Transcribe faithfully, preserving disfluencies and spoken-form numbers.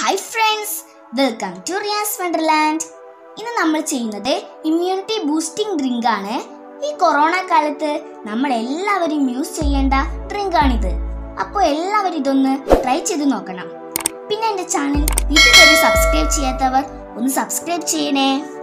Hi friends, welcome to Riya's wonderland. ഇന്ന് നമ്മൾ ചെയ്യുന്നത് ഇമ്മ്യൂണിറ്റി ബൂസ്റ്റിംഗ് ഡ്രിങ്ക് ആണ്. ഈ കൊറോണ കാലത്ത് നമ്മൾ എല്ലാവരും യൂസ് ചെയ്യേണ്ട ഡ്രിങ്ക് ആണിത്. അപ്പോൾ എല്ലാവരും ഇതൊന്ന് ട്രൈ ചെയ്ത് നോക്കണം. പിന്നെ എൻ്റെ ചാനൽ ഇതുവരെ സബ്സ്ക്രൈബ് ചെയ്യാത്തവർ ഒന്ന് സബ്സ്ക്രൈബ് ചെയ്യണേ.